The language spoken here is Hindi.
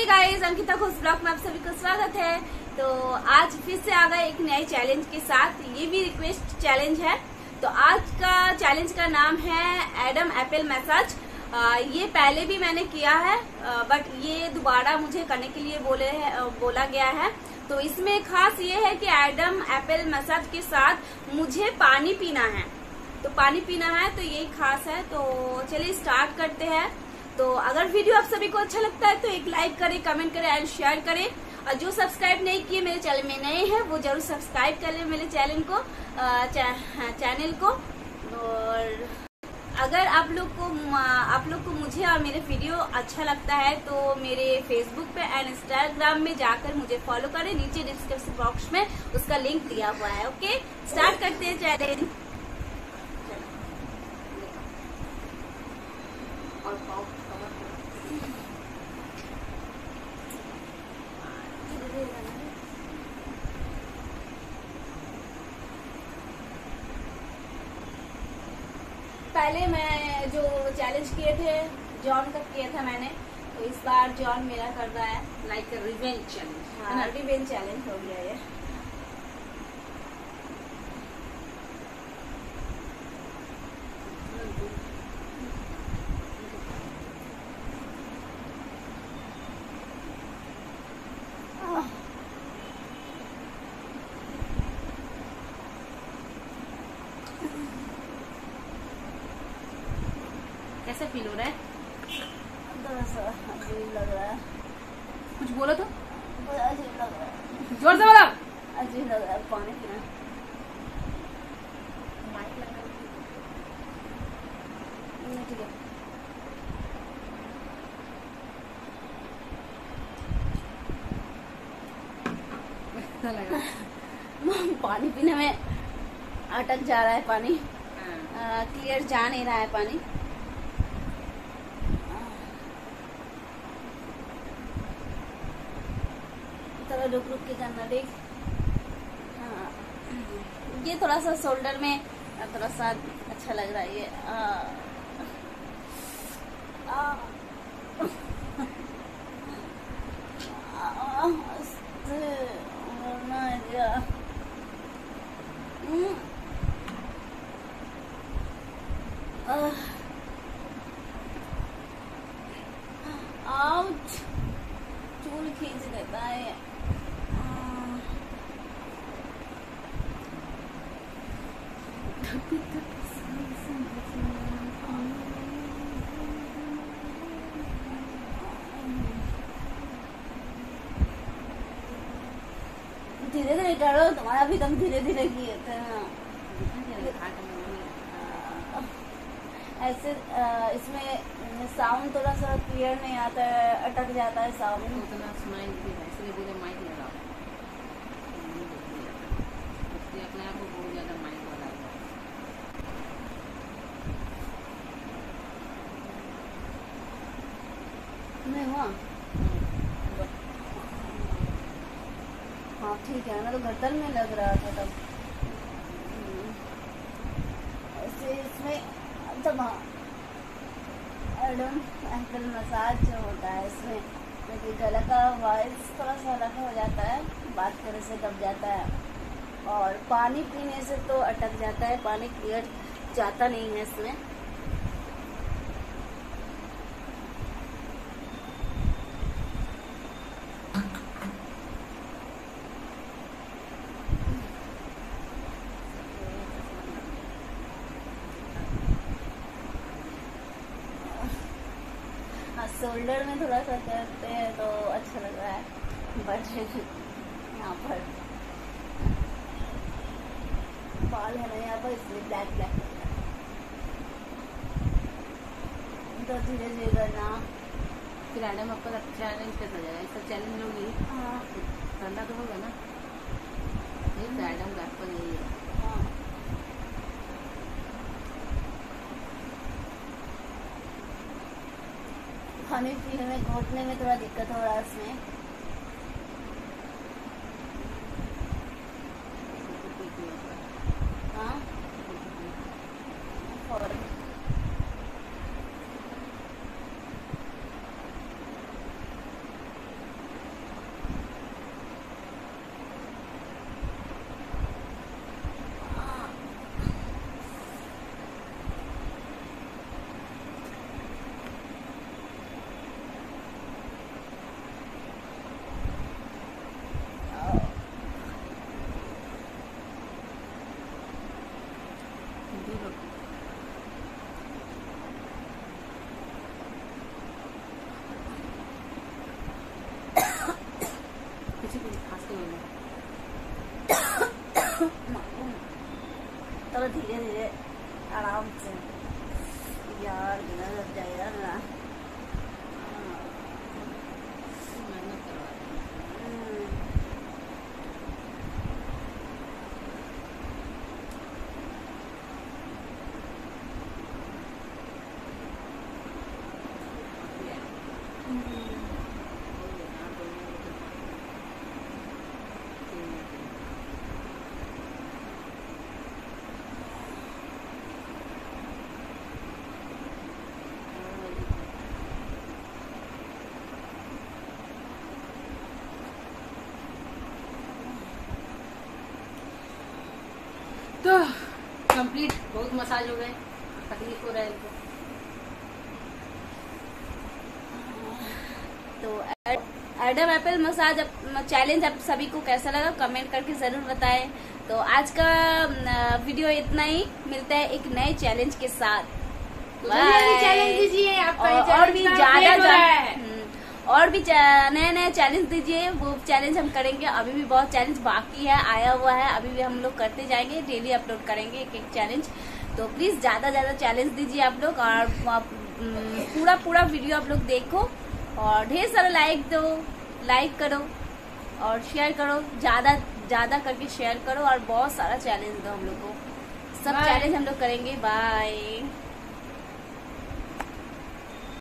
हे गाइस, अंकिता घोष ब्लॉग में आप सभी का स्वागत है। तो आज फिर से आ गए एक नए चैलेंज के साथ। ये भी रिक्वेस्ट चैलेंज है। तो आज का चैलेंज का नाम है एडम एप्पल मसाज। ये पहले भी मैंने किया है, बट ये दोबारा मुझे करने के लिए बोला गया है। तो इसमें खास ये है कि एडम एप्पल मसाज के साथ मुझे पानी पीना है। तो पानी पीना है, तो यही खास है। तो चलिए स्टार्ट करते हैं। तो अगर वीडियो आप सभी को अच्छा लगता है तो एक लाइक करें, कमेंट करें एंड शेयर करें। और जो सब्सक्राइब नहीं किए मेरे चैनल में नए हैं वो जरूर सब्सक्राइब कर लें मेरे चैनल को। और अगर आप लोग को मुझे और मेरे वीडियो अच्छा लगता है तो मेरे फेसबुक पे एंड इंस्टाग्राम में जाकर मुझे फॉलो करें। नीचे डिस्क्रिप्शन बॉक्स में उसका लिंक दिया हुआ है। ओके, स्टार्ट करते हैं चैलेंज। पहले मैं जो चैलेंज किए थे जॉन का किया था मैंने, तो इस बार जॉन मेरा कर रहा है। Like revenge challenge. हाँ, रिवेंज चैलेंज हो गया ये। कैसा फील हो रहा है? अजीब लग रहा है। कुछ बोलो तो। अजीब लग रहा है। जोर से बोलो। अजीब लग रहा है। पानी पीना ठीक है। कैसा लगा? पानी पीने में अटक जा रहा है पानी। क्लियर जा नहीं रहा है पानी। थोड़ा रुक रुक के करना देख। हाँ, ये थोड़ा सा शोल्डर में थोड़ा सा अच्छा लग रहा है ये। आउट, चूल खींच देता है। धीरे धीरे करो, तुम्हारा भी दम धीरे धीरे किए थे। ऐसे इसमें साउंड थोड़ा सा क्लियर नहीं आता है, अटक जाता है साउंड। उतना सुनाई नहीं देता, इसलिए बोले माइक लगाओ। इसलिए अपने आप को बहुत ज्यादा माइक लगा। नहीं हुआ? हाँ ठीक है ना। तो गर्दन में लग रहा था तब। ऐसे इसमें तब एडम एप्पल मसाज जो होता है इसमें क्योंकि गला का वॉइस थोड़ा सा अलग हो जाता है, बात करने से दब जाता है और पानी पीने से तो अटक जाता है। पानी क्लियर जाता नहीं है इसमें। शोल्डर में थोड़ा सा करते हैं तो अच्छा लग रहा है, बट यहाँ पर बाल है ना यहाँ पर, इसलिए ब्लैक ब्लैक तो धीरे धीरे करना। फिर एडम आपका चैलेंज कैसा जाएगा? इसका चैलेंज लोगी? हाँ, ठंडा तो होगा ना? ये तो एडम का एप्पल यही है। खाने पीने में घोटने में थोड़ा दिक्कत हो रहा है इसमें। हाँ, चलो धीरे धीरे आराम से यार, गिरा लग जाएगा ना। तो कंप्लीट, बहुत मसाज हो गए, तकलीफ हो रहा है इनको। तो एडम एप्पल मसाज चैलेंज आप सभी को कैसा लगा कमेंट करके जरूर बताएं। तो आज का वीडियो इतना ही, मिलता है एक नए चैलेंज के साथ। चैलेंज दीजिए आपका, और भी ज्यादा और भी नए नए चैलेंज दीजिए, वो चैलेंज हम करेंगे। अभी भी बहुत चैलेंज बाकी है, आया हुआ है, अभी भी हम लोग करते जाएंगे, डेली अपलोड करेंगे एक एक चैलेंज। तो प्लीज ज्यादा चैलेंज दीजिए आप लोग, और पूरा वीडियो आप लोग देखो, और ढेर सारा लाइक करो और शेयर करो, ज्यादा करके शेयर करो, और बहुत सारा चैलेंज दो हम लोग को। सब चैलेंज हम लोग करेंगे। बाय।